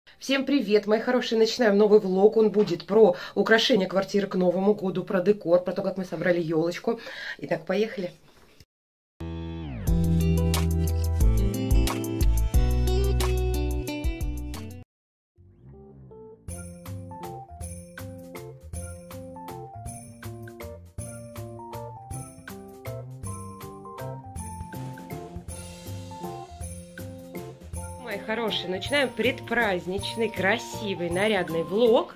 Всем привет, мои хорошие! Начинаем новый влог. Он будет про украшение квартиры к Новому году, про декор, про то, как мы собрали елочку. Итак, поехали. Мои хорошие, начинаем предпраздничный, красивый, нарядный влог.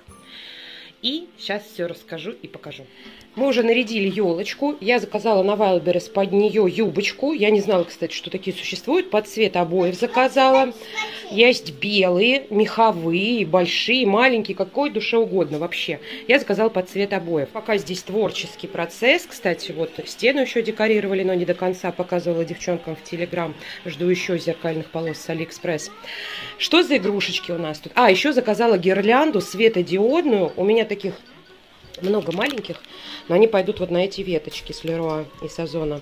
И сейчас все расскажу и покажу. Мы уже нарядили елочку. Я заказала на Wildberries под нее юбочку. Я не знала, кстати, что такие существуют. Под цвет обоев заказала. Есть белые, меховые, большие, маленькие, какой душе угодно вообще. Я заказала под цвет обоев. Пока здесь творческий процесс. Кстати, вот стену еще декорировали, но не до конца. Показывала девчонкам в Телеграм. Жду еще зеркальных полос с Алиэкспресс. Что за игрушечки у нас тут? А, еще заказала гирлянду светодиодную. У меня таких много маленьких, но они пойдут вот на эти веточки с Леруа и Сазона.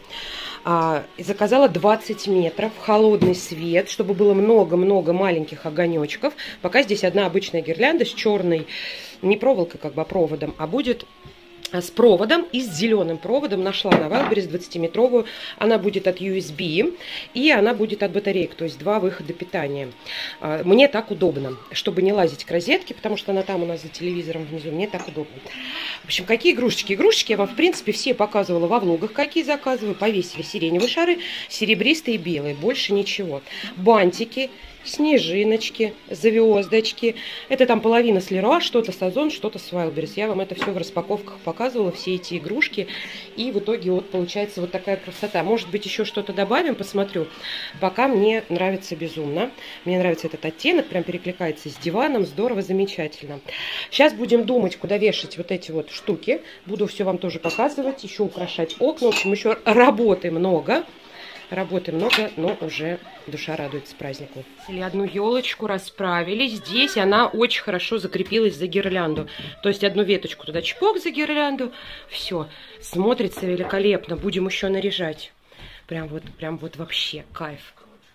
И заказала 20 метров, холодный свет, чтобы было много-много маленьких огонечков. Пока здесь одна обычная гирлянда с черной, не проволокой, как бы, а проводом, а будет с проводом и с зеленым проводом. Нашла на Wildberries 20-метровую. Она будет от USB и она будет от батареек, то есть два выхода питания. Мне так удобно, чтобы не лазить к розетке, потому что она там у нас за телевизором внизу. Мне так удобно. В общем, какие игрушечки? Игрушечки я вам, в принципе, все показывала во влогах, какие заказываю. Повесили сиреневые шары, серебристые и белые. Больше ничего. Бантики, снежиночки, звездочки. Это там половина с Леруа, что-то с Озон, что-то с Wildberries. Я вам это все в распаковках показывала, все эти игрушки. И в итоге вот получается вот такая красота. Может быть, еще что-то добавим, посмотрю. Пока мне нравится безумно. Мне нравится этот оттенок, прям перекликается с диваном. Здорово, замечательно. Сейчас будем думать, куда вешать вот эти вот штуки. Буду все вам тоже показывать, еще украшать окна. В общем, еще работы много. Работы много, но уже душа радуется празднику. Одну елочку расправили. Здесь она очень хорошо закрепилась за гирлянду. То есть одну веточку туда чпок за гирлянду. Все. Смотрится великолепно. Будем еще наряжать. Прям вот вообще кайф.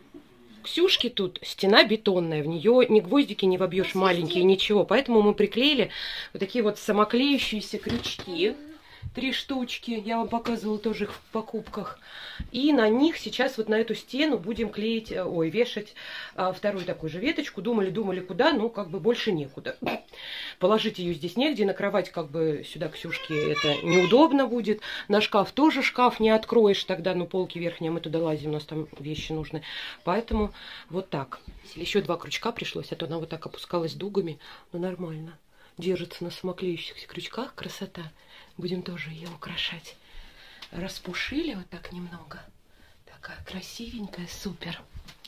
Ксюшки тут стена бетонная. В нее ни гвоздики не вобьешь маленькие, ничего. Поэтому мы приклеили вот такие вот самоклеющиеся крючки. 3 штучки, я вам показывала тоже их в покупках. И на них сейчас вот на эту стену будем клеить, вешать вторую такую же веточку. Думали, куда, ну как бы больше некуда. Положить ее здесь негде, на кровать как бы сюда Ксюшке это неудобно будет. На шкаф тоже шкаф не откроешь тогда, ну полки верхние, мы туда лазим, у нас там вещи нужны. Поэтому вот так. Еще 2 крючка пришлось, а то она вот так опускалась дугами, но нормально. Держится на самоклеющихся крючках, красота. Будем тоже ее украшать. Распушили вот так немного. Такая красивенькая, супер.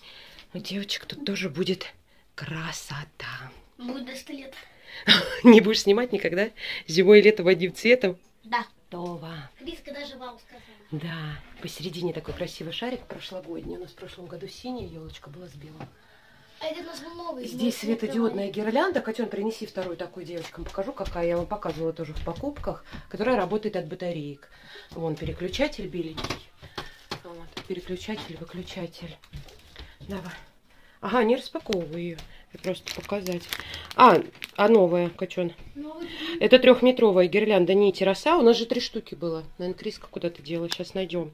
У девочек тут тоже будет красота. Будет до 100 лет. Не будешь снимать никогда? Зимой и летом одним цветом? Да. Това. Криска даже вам сказала. Да. Посередине такой красивый шарик прошлогодний. У нас в прошлом году синяя елочка была с белым. А это у нас был новый. Здесь светодиодная гирлянда. Котен, принеси вторую такую девочкам. Покажу, какая. Я вам показывала тоже в покупках. Которая работает от батареек. Вон переключатель беленький. Вот. Переключатель, выключатель. Давай. Ага, не распаковываю ее. Просто показать. А новая, Котен. Это 3-метровая гирлянда нити роса. У нас же 3 штуки было. Наверное, Криска куда-то дела. Сейчас найдем.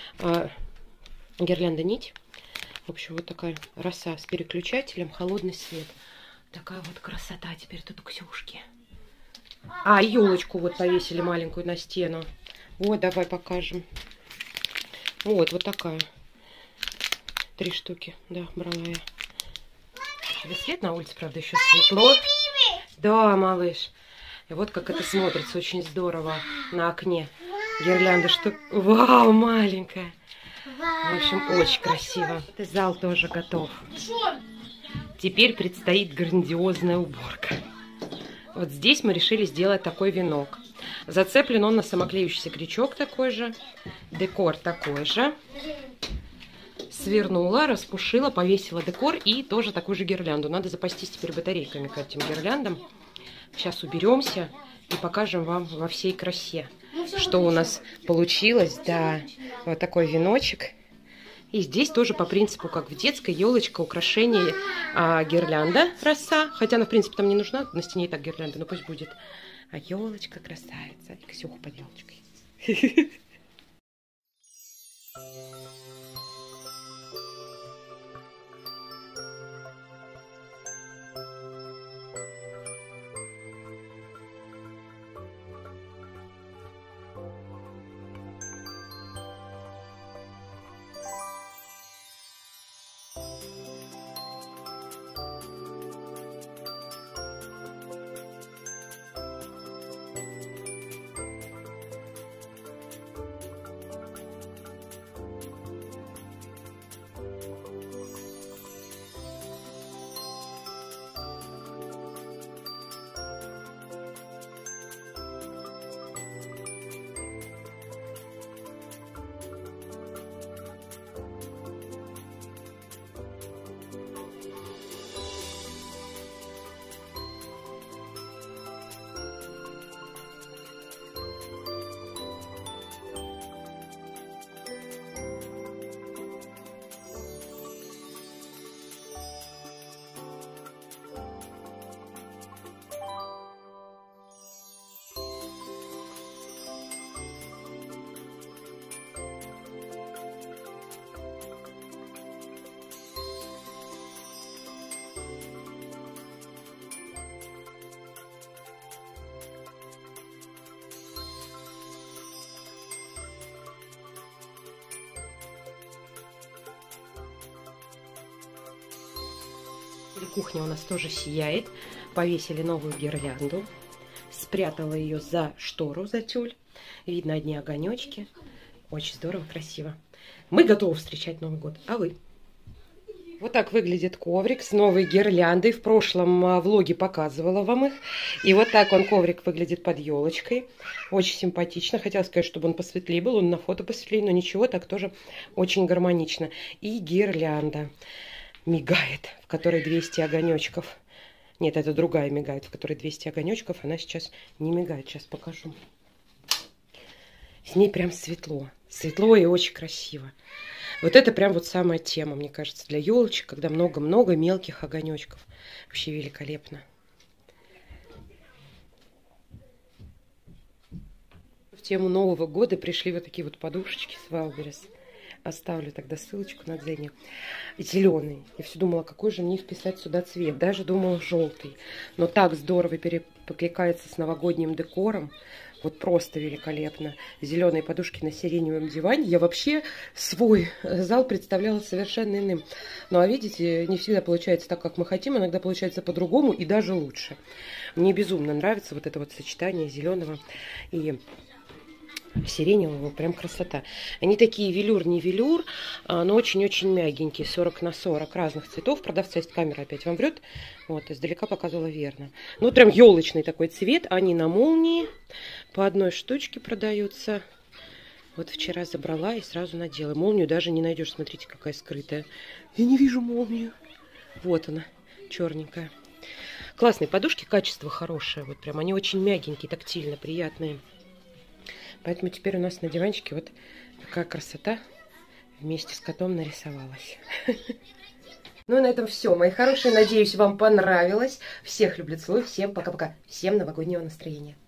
Гирлянда нить. В общем, вот такая роса с переключателем, холодный свет. Такая вот красота теперь тут у Ксюшки. А, елочку вот повесили маленькую на стену. Вот, давай покажем. Вот такая. 3 штуки, да, брала я. Это свет на улице, правда, еще светло. Да, малыш. И вот как это смотрится, очень здорово на окне. Гирлянда, что... Вау, маленькая. В общем, очень красиво. Зал тоже готов. Теперь предстоит грандиозная уборка. Вот здесь мы решили сделать такой венок. Зацеплен он на самоклеющийся крючок такой же. Декор такой же. Свернула, распушила, повесила декор и тоже такую же гирлянду. Надо запастись теперь батарейками к этим гирляндам. Сейчас уберемся и покажем вам во всей красе, что у нас получилось. Да, вот такой веночек. И здесь тоже по принципу, как в детской, елочка, украшение, гирлянда, роса. Хотя она, в принципе, там не нужна, на стене и так гирлянда, но пусть будет. А елочка красавица. И Ксюха под елочкой. Кухня у нас тоже сияет. Повесили новую гирлянду. Спрятала ее за штору, за тюль. Видно одни огонечки. Очень здорово, красиво. Мы готовы встречать Новый год. А вы? Вот так выглядит коврик с новой гирляндой. В прошлом влоге показывала вам их. И вот так он, коврик, выглядит под елочкой. Очень симпатично. Хотела сказать, чтобы он посветлее был. Он на фото посветлее, но ничего, так тоже очень гармонично. И гирлянда мигает, в которой 200 огонечков. Нет, это другая мигает, в которой 200 огонечков. Она сейчас не мигает. Сейчас покажу. С ней прям светло. Светло и очень красиво. Вот это прям вот самая тема, мне кажется, для елочек, когда много-много мелких огонечков. Вообще великолепно. В тему Нового года пришли вот такие вот подушечки с Вайлдберрис. Оставлю тогда ссылочку на Дзене. Зеленый. Я все думала, какой же мне вписать сюда цвет. Даже думала желтый. Но так здорово перекликается с новогодним декором. Вот просто великолепно. Зеленые подушки на сиреневом диване. Я вообще свой зал представляла совершенно иным. Ну, а видите, не всегда получается так, как мы хотим. Иногда получается по-другому и даже лучше. Мне безумно нравится вот это вот сочетание зеленого и сиреневого. Прям красота. Они такие велюр, не велюр, но очень-очень мягенькие. 40 на 40 разных цветов. Продавца есть камера, опять вам врет. Вот, издалека показывала верно. Ну, прям елочный такой цвет. Они на молнии. По одной штучке продаются. Вот вчера забрала и сразу надела. Молнию даже не найдешь. Смотрите, какая скрытая. Я не вижу молнию. Вот она, черненькая. Классные подушки, качество хорошее. Вот прям они очень мягенькие, тактильно, приятные. Поэтому теперь у нас на диванчике вот такая красота вместе с котом нарисовалась. Ну и на этом все, мои хорошие. Надеюсь, вам понравилось. Всех люблю, целую. Всем пока-пока. Всем новогоднего настроения.